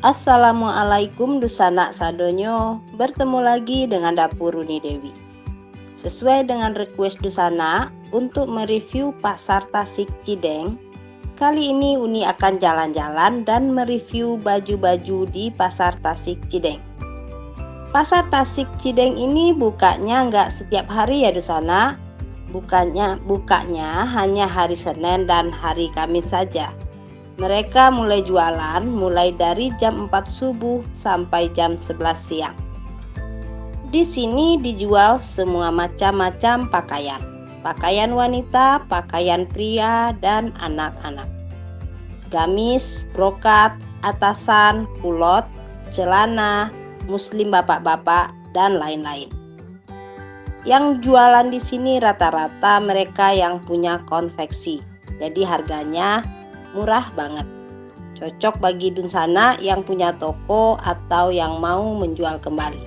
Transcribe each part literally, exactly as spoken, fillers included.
Assalamualaikum Dusana Sadonyo, bertemu lagi dengan Dapur Uni Dewi. Sesuai dengan request Dusana untuk mereview Pasar Tasik Cideng, kali ini Uni akan jalan-jalan dan mereview baju-baju di Pasar Tasik Cideng. Pasar Tasik Cideng ini bukanya nggak setiap hari ya Dusana, bukanya bukanya hanya hari Senin dan hari Kamis saja. Mereka mulai jualan mulai dari jam empat subuh sampai jam sebelas siang. Di sini dijual semua macam-macam pakaian. Pakaian wanita, pakaian pria, dan anak-anak. Gamis, brokat, atasan, kulot, celana, muslim bapak-bapak, dan lain-lain. Yang jualan di sini rata-rata mereka yang punya konveksi. Jadi harganya murah banget, cocok bagi Dusana yang punya toko atau yang mau menjual kembali.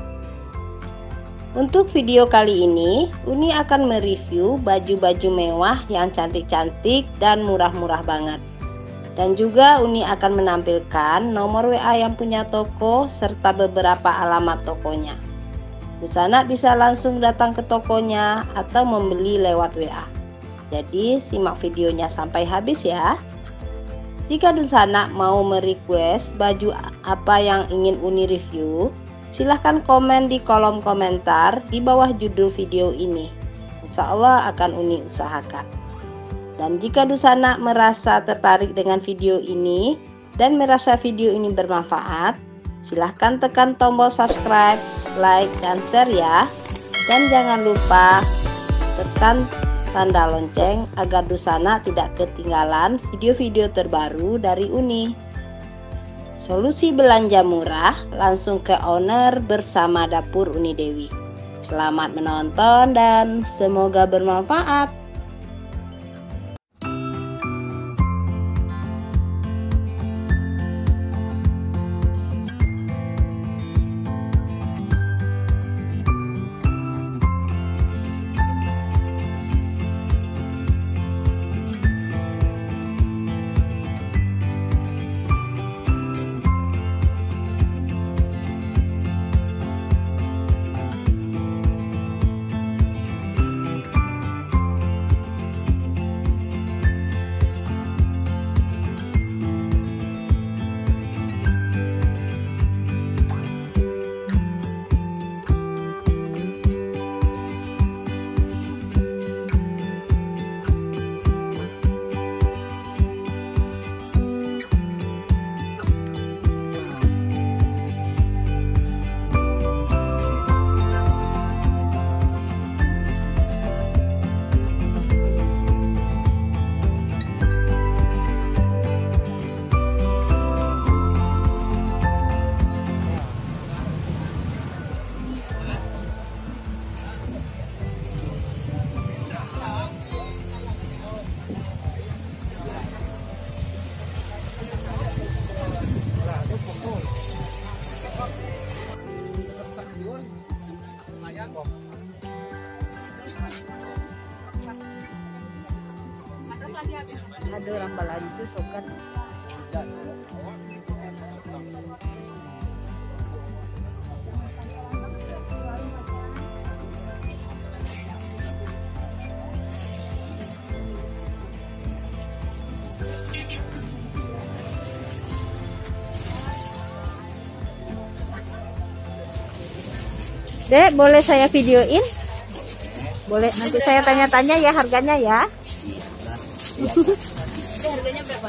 Untuk video kali ini, Uni akan mereview baju-baju mewah yang cantik-cantik dan murah-murah banget. Dan juga Uni akan menampilkan nomor W A yang punya toko serta beberapa alamat tokonya. Dusana bisa langsung datang ke tokonya atau membeli lewat W A. Jadi simak videonya sampai habis ya. Jika Dusana mau merequest baju apa yang ingin Uni review, silahkan komen di kolom komentar di bawah judul video ini. Insya Allah akan Uni usahakan. Dan jika Dusana merasa tertarik dengan video ini dan merasa video ini bermanfaat, silahkan tekan tombol subscribe, like, dan share ya. Dan jangan lupa tekan tanda lonceng agar Dusana tidak ketinggalan video-video terbaru dari Uni. Solusi belanja murah langsung ke owner bersama Dapur Uni Dewi. Selamat menonton dan semoga bermanfaat. Ada orang balanju sokan. Dek, boleh saya videoin? Boleh, nanti saya tanya-tanya ya harganya ya. Harganya berapa?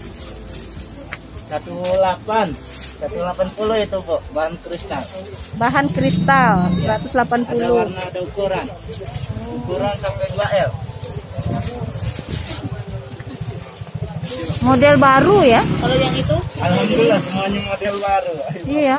satu delapan satu delapan puluh itu Bu, bahan kristal. Bahan kristal seratus delapan Ada puluh. warna, ada ukuran. Ukuran sampai dua L. Model baru ya? Kalau yang itu? Alhamdulillah semuanya model baru. Iya.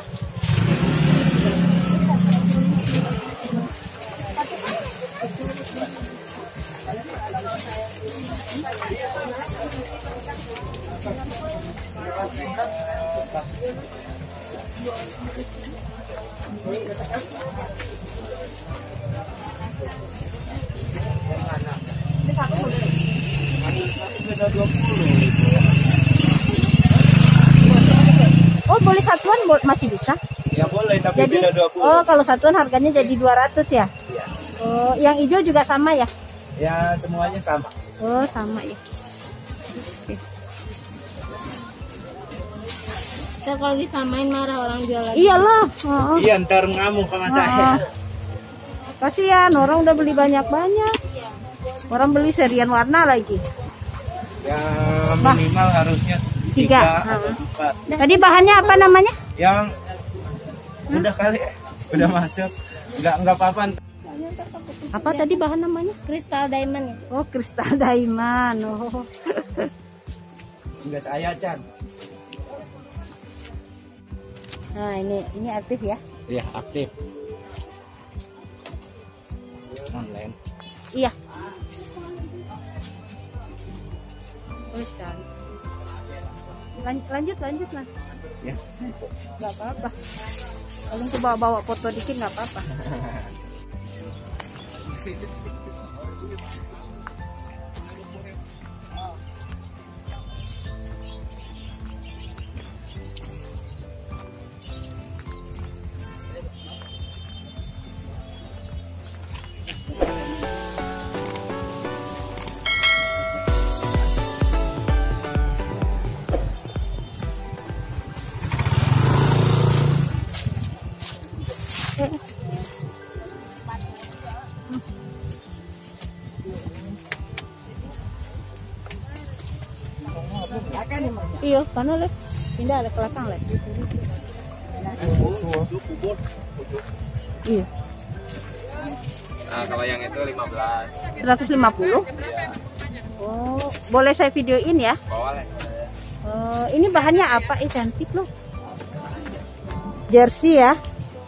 boleh satuan bo- masih bisa? Ya boleh, tapi Jadi, beda dua puluh. oh kalau satuan harganya jadi dua ratus ya? Iya. Oh, yang hijau juga sama ya? Ya semuanya sama. Oh, sama ya. Oke. Ntar kalau disamain marah orang jual lagi. Iyalah. Oh, Iya, ntar ngamuk sama oh. saya. Kasihan, orang udah beli banyak-banyak. Orang beli serian warna lagi. Ya minimal harusnya Tiga. tiga atau Hmm. empat. Tadi bahannya apa namanya? Yang udah kali, udah masuk. Nggak nggak apa-apa. Apa tadi bahan namanya? Crystal diamond ya. Oh, kristal diamond. Oh. Enggak saya, Chan. Nah, ini ini aktif ya? Iya, aktif. Online. Iya. Oh, cantik. Lan- lanjut lanjut mas. Ya. Nggak apa-apa. Kalau aku bawa-bawa foto dikit nggak apa-apa. Iya, pano lek. Pindah lek ke belakang lek. Iya. Nah, kalau yang itu lima belas. seratus lima puluh. Oh, boleh saya videoin ya? Boleh. Oh, ini bahannya apa? Eh, cantik loh. Jersey ya.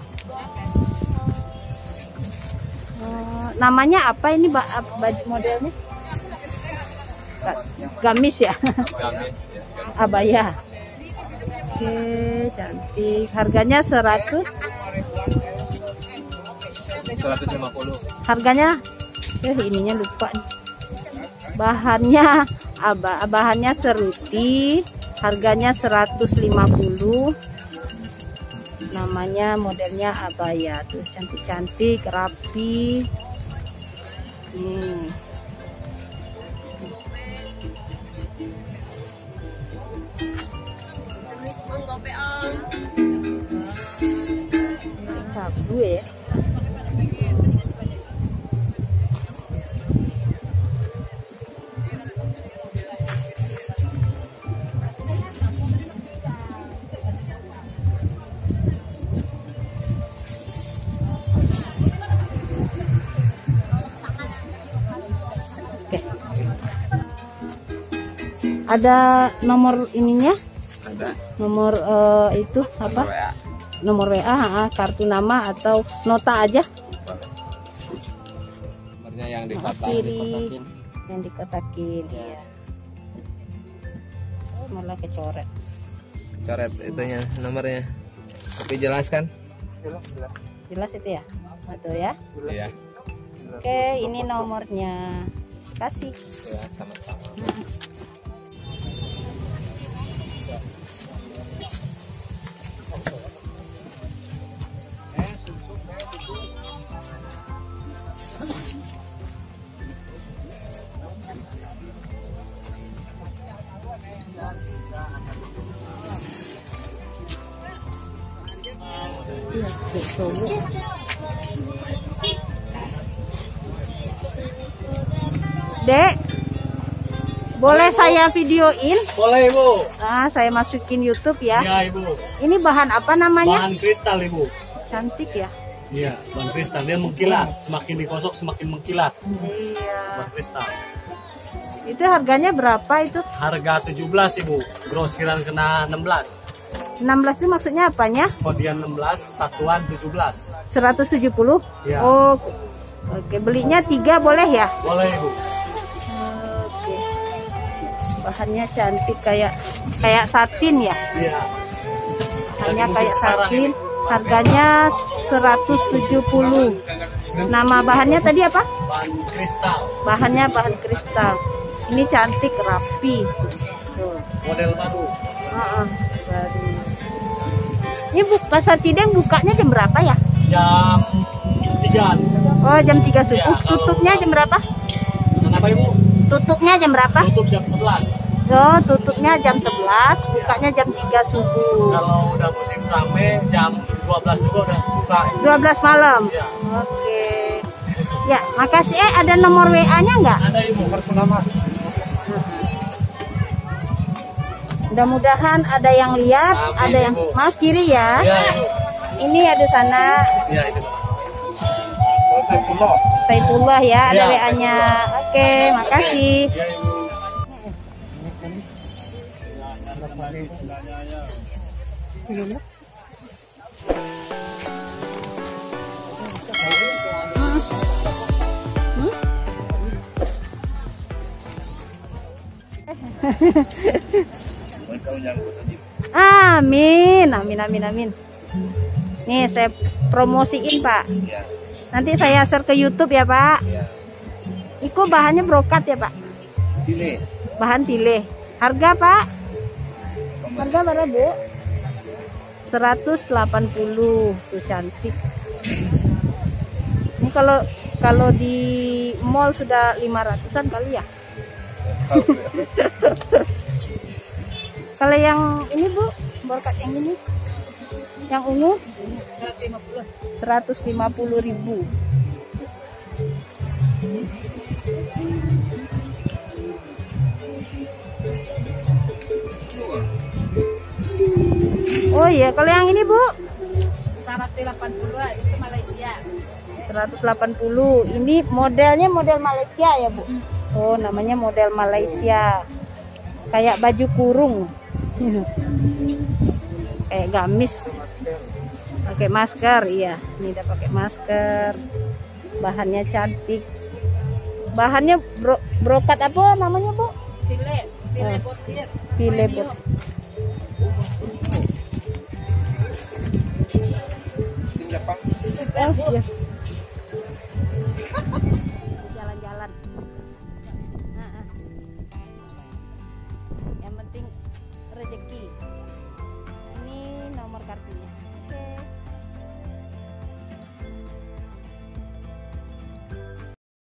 Oh, namanya apa ini ba- baju modelnya? Ga- Gamis ya. Gamis ya. Abaya. Oke, cantik. Harganya seratus. seratus lima puluh. Harganya eh ininya lupa nih. Bahannya aba bahannya seruti, harganya seratus lima puluh. Namanya modelnya abaya tuh, cantik-cantik, rapi. Hmm. Sabu ya. Ada nomor ininya? Ada. Nomor eh, itu apa? W A. Nomor W A, ha, kartu nama atau nota aja? Nomornya yang di kotak, Kiri. dikotakin. Yang dikotakin. Iya. Oh, malah kecoret. Coret itunya nomornya. Tapi jelaskan. Jelas itu ya? Betul ya? Iya. Oke, ini nomornya. Kasih. Ya, sama-sama. Dek, boleh saya videoin? Boleh Ibu. Ah, saya masukin YouTube ya. Iya Ibu. Ini bahan apa namanya? Bahan kristal Ibu. Cantik ya. Iya, bahan kristal dia mengkilat. Semakin digosok semakin mengkilat. Iya. Bahan kristal. Itu harganya berapa itu? Harga tujuh belas Ibu. Grosiran kena enam belas. enam belas itu maksudnya apanya? Kodian enam belas, satuan tujuh belas. seratus tujuh puluh? Iya. Oh, oke. Belinya tiga boleh ya? Boleh Ibu. Oke. Bahannya cantik kayak kayak satin ya? Iya. Bahannya Lagi musim kayak sekarang satin. ini. Harganya seratus tujuh puluh. Nama bahannya tadi apa? Bahan kristal. Bahannya bahan kristal. Ini cantik, rapi. Tuh. Model baru. Heeh, baru. Ini bu, pasar Cideng bukanya jam berapa ya? Jam tiga. Oh, jam tiga subuh. Ya, kalau- Tutupnya jam berapa? Kenapa Ibu? Tutupnya jam berapa? Tutup jam sebelas. Oh, tutupnya jam sebelas, bukanya jam tiga subuh. Kalau udah musim rame jam dua belas juga udah buka. dua belas malam. Ya. Oke. Ya, makasih. Eh, ada nomor W A-nya nggak? Ada Ibu, kartu nama. Mudah-mudahan ada yang lihat, Amin, ada yang Ibu. maaf kiri ya. Iya, Ibu. Ini ada sana Iya, itu. Saifullah. Saifullah ya, ada Iya, W A-nya. Oke, makasih. Iya, Ibu. Amin, amin, amin, amin. Nih saya promosiin Pak. Nanti saya share ke YouTube ya Pak. Itu bahannya brokat ya Pak. Tile. Bahan tile. Harga Pak? Harga berapa Bu? seratus delapan puluh. Tuh cantik. Ini kalau kalau di mall sudah lima ratusan kali ya. Kalau yang ini Bu, brokat yang ini, yang ungu, seratus lima puluh ribu. Oh iya, kalau yang ini Bu, seratus delapan puluh itu Malaysia. seratus delapan puluh. Ini modelnya model Malaysia ya Bu. Oh, namanya model Malaysia. Kayak baju kurung. Kayak gamis. Pakai masker, iya. Ini udah pakai masker. Bahannya cantik. Bahannya bro, brokat apa namanya Bu? Tile, tile Ah. botir. Tile Premium. bot. Oh, iya. Jalan-jalan. Nah, ah. Yang penting rezeki.